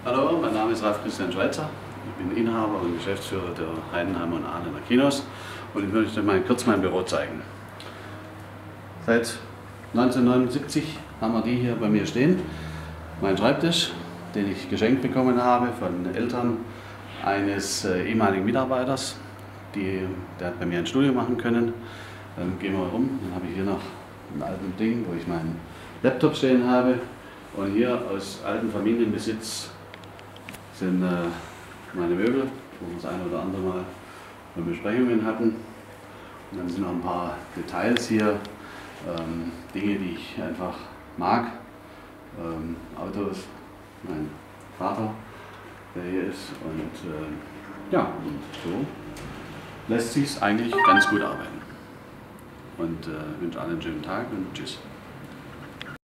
Hallo, mein Name ist Ralf Christian Schweitzer. Ich bin Inhaber und Geschäftsführer der Heidenheimer und Ahlener Kinos und ich möchte mal kurz mein Büro zeigen. Seit 1979 haben wir die hier bei mir stehen. Mein Schreibtisch, den ich geschenkt bekommen habe von den Eltern eines ehemaligen Mitarbeiters. Der hat bei mir ein Studium machen können. Dann gehen wir rum, dann habe ich hier noch ein altes Ding, wo ich meinen Laptop stehen habe. Und hier aus altem Familienbesitz sind meine Möbel, wo wir das eine oder andere Mal Besprechungen hatten. Und dann sind noch ein paar Details hier, Dinge, die ich einfach mag. Autos, mein Vater, der hier ist. Und ja, und so lässt sich es eigentlich ganz gut arbeiten. Und wünsche allen einen schönen Tag und tschüss.